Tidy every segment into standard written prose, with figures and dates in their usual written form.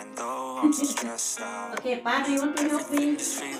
โอเคป้าดีวันที่6 ปี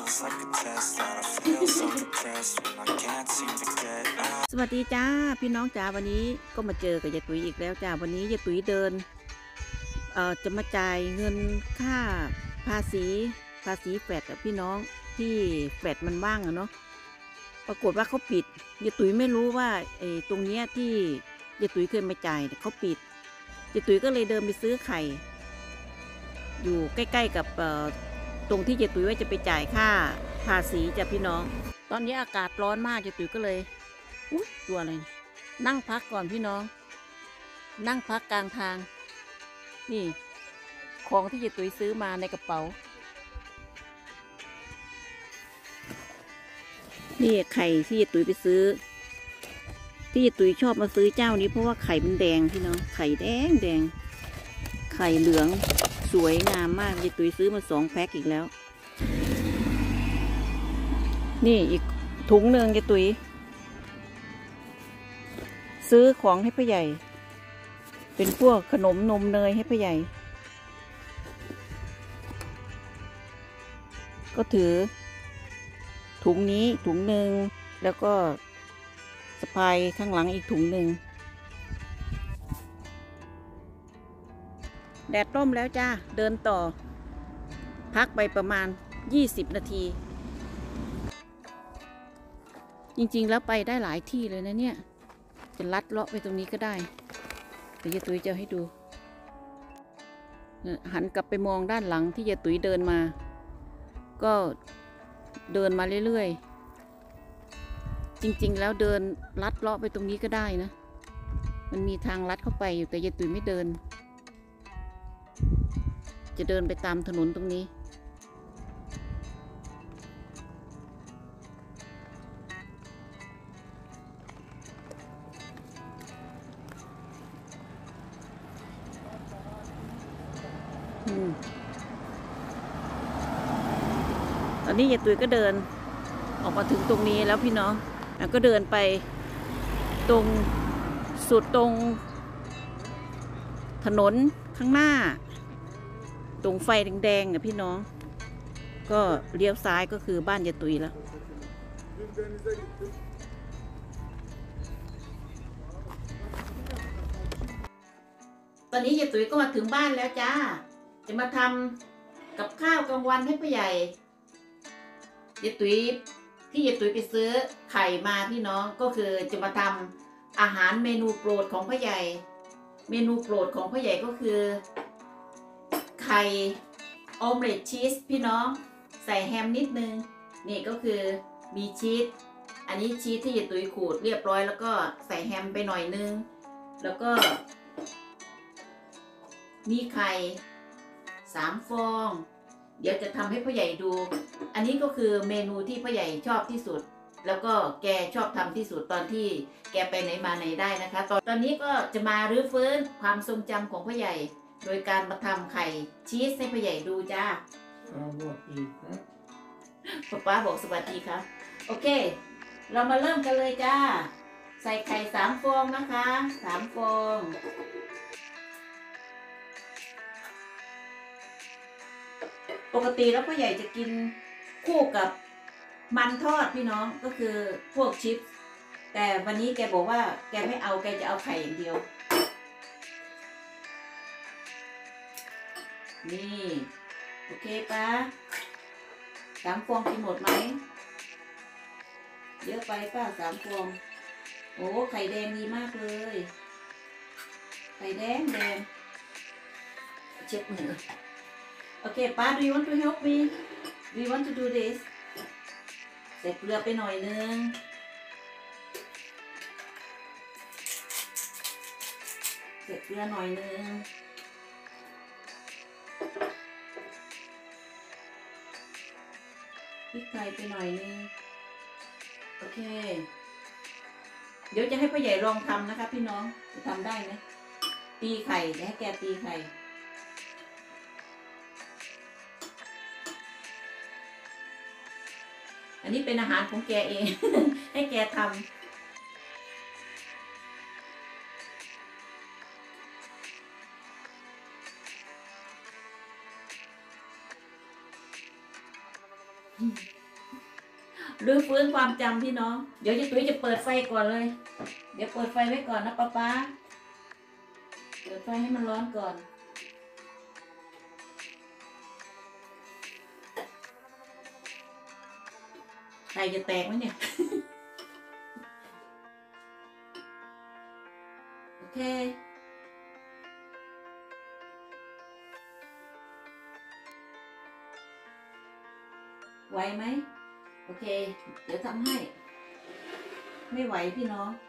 สวัสดีจ้าพี่น้องจ้าวันนี้ก็มาเจอกับยายตุ๋ยอีกแล้วจ้าวันนี้ยายตุ๋ยเดินจะมาจ่ายเงินค่าภาษีแฟตกับพี่น้องที่แฟตมันว่างอะเนาะปรากฏว่าเขาปิดยายตุ๋ยไม่รู้ว่าตรงเนี้ยที่ยายตุ๋ยเคยมาจ่ายเขาปิดยายตุ๋ยก็เลยเดินไปซื้อไข่อยู่ใกล้ๆกับตรงที่ยายตุ๋ยว่าจะไปจ่ายค่าภาษีจ้ะพี่น้องตอนนี้อากาศร้อนมากยายตุ๋ยก็เลยตัวอะไรนั่งพักก่อนพี่น้องนั่งพักกลางทางนี่ของที่ยายตุ๋ยซื้อมาในกระเป๋านี่ไข่ที่ยายตุ๋ยไปซื้อที่ยายตุ๋ยชอบมาซื้อเจ้านี้เพราะว่าไข่มันแดงพี่น้องไข่แดงไข่เหลืองสวยงามมากยายตุ๋ยซื้อมา2 แพ็คอีกแล้วนี่อีกถุงหนึ่งยายตุ๋ยซื้อของให้พ่อใหญ่เป็นพวกขนมนมเนยให้พ่อใหญ่ก็ถือถุงนี้ถุงหนึ่งแล้วก็สะพายข้างหลังอีกถุงหนึ่งแดดร่มแล้วจ้าเดินต่อพักไปประมาณ20 นาทีจริงๆแล้วไปได้หลายที่เลยนะเนี่ยจะลัดเลาะไปตรงนี้ก็ได้เดี๋ยวยายตุ๋ยจะให้ดูหันกลับไปมองด้านหลังที่ยายตุ๋ยเดินมาก็เดินมาเรื่อยๆจริงๆแล้วเดินลัดเลาะไปตรงนี้ก็ได้นะมันมีทางลัดเข้าไปอยู่แต่ยายตุ๋ยไม่เดินจะเดินไปตามถนนตรงนี้ตอนนี้ยายตุ๋ยก็เดินออกมาถึงตรงนี้แล้วพี่น้องก็เดินไปตรงสุดตรงถนนข้างหน้าตรงไฟแดงๆพี่น้องก็เลี้ยวซ้ายก็คือบ้านยายตุ๋ยแล้วตอนนี้ยายตุ๋ยก็มาถึงบ้านแล้วจ้าจะมาทำกับข้าวกลางวันให้พ่อใหญ่ยายตุ๋ยที่ยายตุ๋ยไปซื้อไข่มาพี่น้องก็คือจะมาทำอาหารเมนูโปรดของพ่อใหญ่เมนูโปรดของพ่อใหญ่ก็คือไข่ออมเล็ตชีสพี่น้องใส่แฮมนิดนึงนี่ก็คือมีชีสอันนี้ชีสที่ยายตุ๋ยขูดเรียบร้อยแล้วก็ใส่แฮมไปหน่อยนึงแล้วก็มีไข่3 ฟองเดี๋ยวจะทำให้พ่อใหญ่ดูอันนี้ก็คือเมนูที่พ่อใหญ่ชอบที่สุดแล้วก็แกชอบทำที่สุดตอนที่แกไปไหนมาไหนได้นะคะตอนนี้ก็จะมารื้อฟื้นความทรงจำของพ่อใหญ่โดยการมาทำไข่ชีสให้พ่อใหญ่ดูจ้าป๊าบอกสวัสดีครับโอเคเรามาเริ่มกันเลยจ้าใส่ไข่3 ฟองนะคะ3 ฟองปกติแล้วพ่อใหญ่จะกินคู่กับมันทอดพี่น้องก็คือพวกชิปแต่วันนี้แกบอกว่าแกไม่เอาแกจะเอาไข่อย่างเดียวนี่โอเคป้า3 ฟองกินหมดไหมเยอะไปป้า3 ฟองโอ้ไข่แดงดีมากเลยไข่แดงเช็ดมือโอเคป้า do you want to help me do you want to do this ใส่เกลือไปหน่อยนึงใส่เกลือหน่อยนึงพริกไทยไปหน่อยนึงโอเคเดี๋ยวจะให้พ่อใหญ่ลองทำนะคะพี่น้องจะทำได้ไหมตีไข่จะให้แกตีไข่อันนี้เป็นอาหารของแกเอง ให้แกทำ โรื้อฟื้นความจำพี่น้องเดี๋ยวยายตุ้ยจะเปิดไฟก่อนเลยเดี๋ยวเปิดไฟไว้ก่อนนะป๊าเปิดไฟให้มันร้อนก่อนไข่จะแตกไหมเนี่ย โอเคไหวไหมโอเคเดี๋ยวทำให้ไม่ไหวพี่น้อง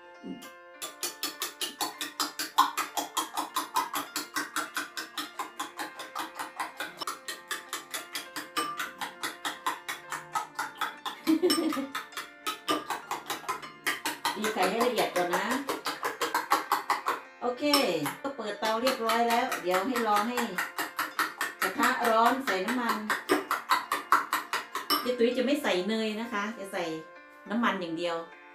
ตีไข่ให้ละเอียดก่อนนะโอเคก็เปิดเตาเรียบร้อยแล้วเดี๋ยวให้รอให้กระทะร้อนใส่น้ำมันยายตุ้ยจะไม่ใส่เนยนะคะจะใส่น้ำมันอย่างเดียว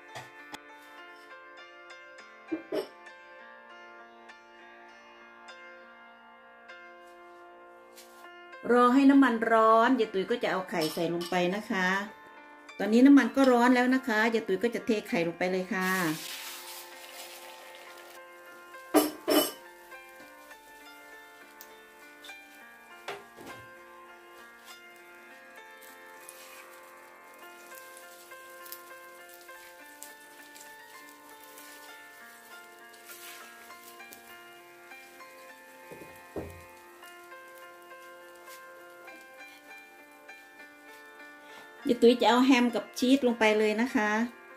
รอให้น้ำมันร้อนยายตุ้ยก็จะเอาไข่ใส่ลงไปนะคะตอนนี้น้ำมันก็ร้อนแล้วนะคะยายตุ้ยก็จะเทไข่ลงไปเลยค่ะยายตุ้ยจะเอาแฮมกับชีสลงไปเลยนะคะ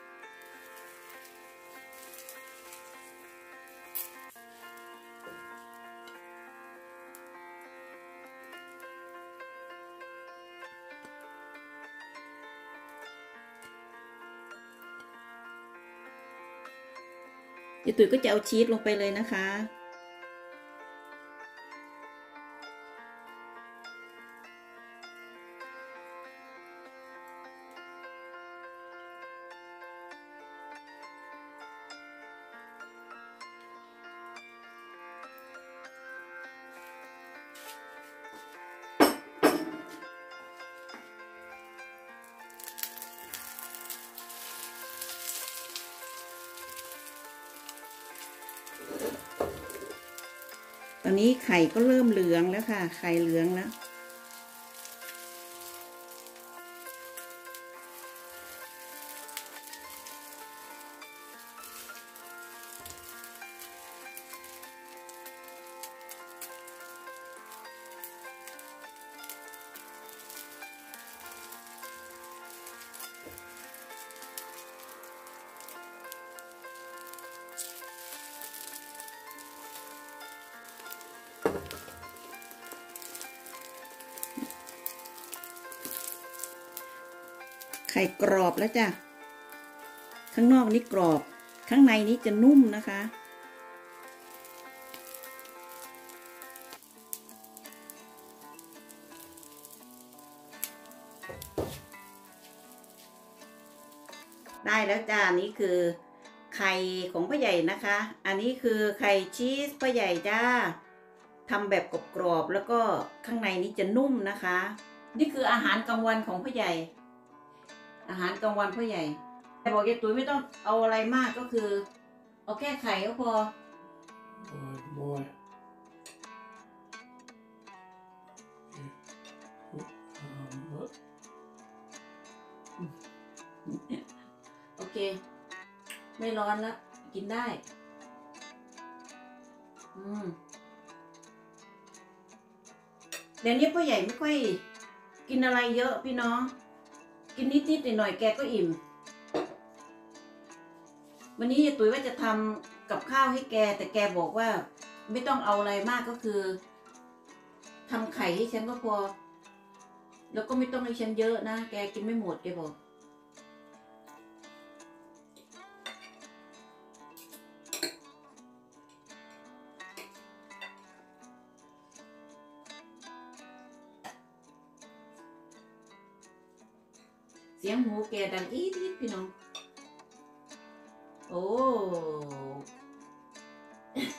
ยายตุ้ยก็จะเอาชีสลงไปเลยนะคะตอนนี้ไข่ก็เริ่มเหลืองแล้วค่ะไข่เหลืองแล้วไข่กรอบแล้วจ้ะข้างนอกนี่กรอบข้างในนี้จะนุ่มนะคะได้แล้วจ้านี่คือไข่ของพ่อใหญ่นะคะอันนี้คือไข่ชีสพ่อใหญ่จ้าทำแบบกรอบๆแล้วก็ข้างในนี้จะนุ่มนะคะนี่คืออาหารกลางวันของพ่อใหญ่อาหารกลางวันพ่อใหญ่แต่บอกยายตุ้ยไม่ต้องเอาอะไรมากก็คือเอาแค่ไข่ก็พอโอเคไม่ร้อนแล้วกินได้เดี๋ยวนี้พ่อใหญ่ไม่ค่อยกินอะไรเยอะพี่น้องกินนิดๆหน่อยๆแกก็อิ่มวันนี้ยายตุ้ยว่าจะทำกับข้าวให้แกแต่แกบอกว่าไม่ต้องเอาอะไรมากก็คือทำไข่ให้ฉันก็พอแล้วก็ไม่ต้องให้ฉันเยอะนะแกกินไม่หมดแกบอกเสียงหูแกดังอีดพี่น้องโอ้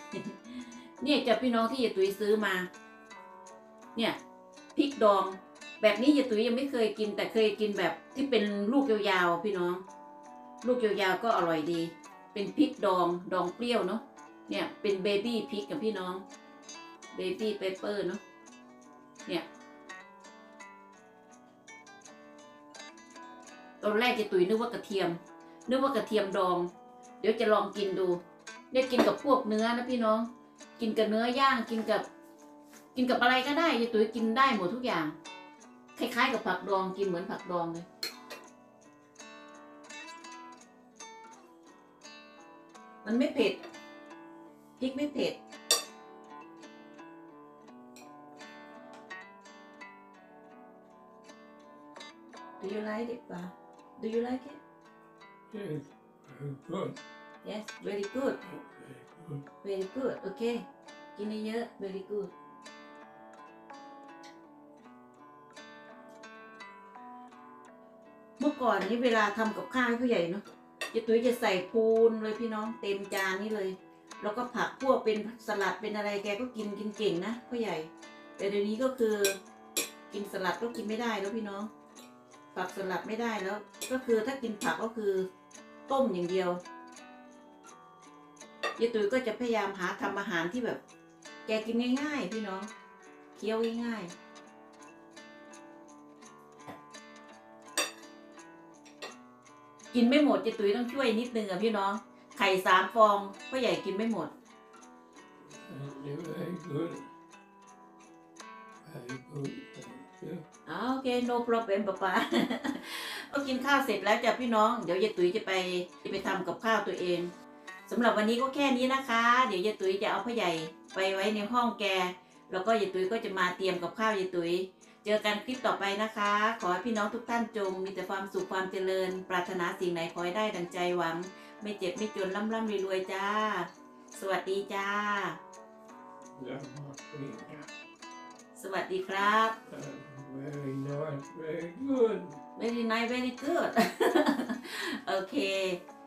เนี่ยจากพี่น้องที่ยายตุ้ยซื้อมาเนี่ยพริกดองแบบนี้ยายตุ๋ยยังไม่เคยกินแต่เคยกินแบบที่เป็นลูกยาวๆพี่น้องลูกยาวๆก็อร่อยดีเป็นพริกดองเปรี้ยวเนาะเนี่ยเป็นเบบี้พริกกับพี่น้องเบบี้เปเปอร์เนาะเนี่ยตอนแรกยายตุ๋ยนึกว่ากระเทียมดองเดี๋ยวจะลองกินดูเนี่ยกินกับพวกเนื้อนะพี่น้องกินกับเนื้อย่างกินกับอะไรก็ได้ยายตุ๋ยกินได้หมดทุกอย่างคล้ายๆกับผักดองกินเหมือนผักดองเลยมันไม่เผ็ดพริกไม่เผ็ด Do you like it, Pa? Do you like it? Yes, good. Yes, very good. Good. Very good. Okay. กินเยอะ very good. เมื่อก่อนนี้เวลาทำกับข้าวให้ผู้ใหญ่เนาะยายตุ้ยจะใส่พูนเลยพี่น้องเต็มจานนี้เลย แล้วก็ผักพวกเป็นสลัดเป็นอะไรแกก็กินเก่งนะผู้ใหญ่ แต่เดี๋ยวนี้ก็คือกินสลัดก็กินไม่ได้แล้วพี่น้องผักสลัดไม่ได้แล้ว ก็คือถ้ากินผักก็คือต้มอย่างเดียวยายตุ้ยก็จะพยายามหาทำอาหารที่แบบ แกกินง่ายๆพี่น้องเคี้ยวง่ายๆกินไม่หมดยายตุ้ยต้องช่วยนิดนึงอะพี่น้องไข่3 ฟองพ่อใหญ่กินไม่หมด Very good. Very good. Thank you. โอเค no problem ป๊าป๊า ก็กินข้าวเสร็จแล้วจ้ะพี่น้องเดี๋ยวยายตุ้ยจะไปทำกับข้าวตัวเองสำหรับวันนี้ก็แค่นี้นะคะเดี๋ยวยายตุ้ยจะเอาพ่อใหญ่ไปไว้ในห้องแกแล้วก็ยายตุ้ยก็จะมาเตรียมกับข้าวยายตุ้ยเจอกันคลิปต่อไปนะคะขอให้พี่น้องทุกท่านจงมีแต่ความสุขความเจริญปรารถนาสิ่งไหนขอให้ได้ดังใจหวังไม่เจ็บไม่จนร่ำรวยๆจ้าสวัสดีจ้า That must be สวัสดีครับ very nice, very good. very nice very good โอเค